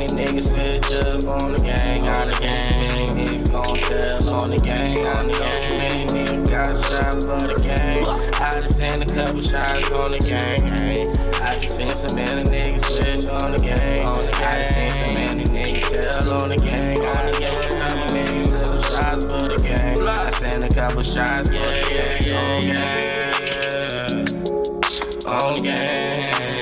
many niggas switch up on the gang, on the gang. Niggas gon' tell on the gang, on the gang. Many niggas got shot for the gang. I done seen a couple shots on the gang. I done seen so many niggas switch on the gang, on the gang. I done seen so many niggas tell on the gang, on the gang. Couple niggas took shots for the gang. I seen a couple shots for the gang, on the gang, on the gang.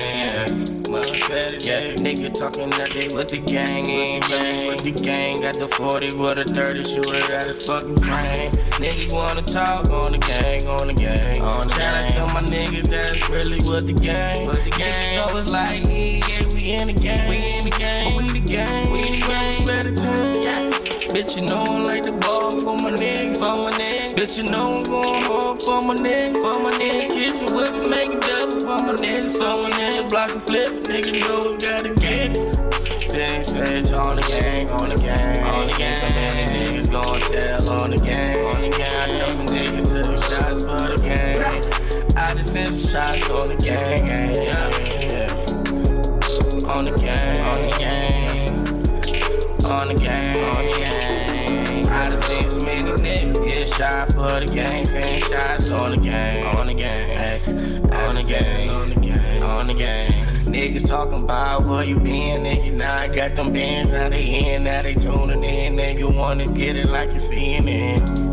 Yeah, nigga talking that they with the gang, ain't playing with the gang. Got the 40 with a 30 shooter at his fucking brain. Niggas wanna talk on the gang, on the gang. Shout out to my niggas that's really with the gang. Niggas know it's like, yeah, we in the gang, we in the gang, we the gang, we the gang, better team. Bitch, you know I like the ball for my niggas, for my niggas. Bitch, you know I'm going hard for my niggas, for my niggas. Kitchen whip it, make it double for my niggas, for my niggas. Block and flip, nigga know we gotta get it. Things switch on the gang, on the gang, on the gang. So many niggas gon' tell on the gang, on the gang. I know some niggas took shots for the gang. I just sent some shots on the gang, on the gang, on the gang, on the gang, on the gang. I done seen so many niggas get shot for the gang, send shots on the gang, on the gang, on the gang, on the gang, on the gang. Niggas talking about where you been, nigga. Now I got them bands, now they in, now they tuning in. Nigga wanna get it like you CNN.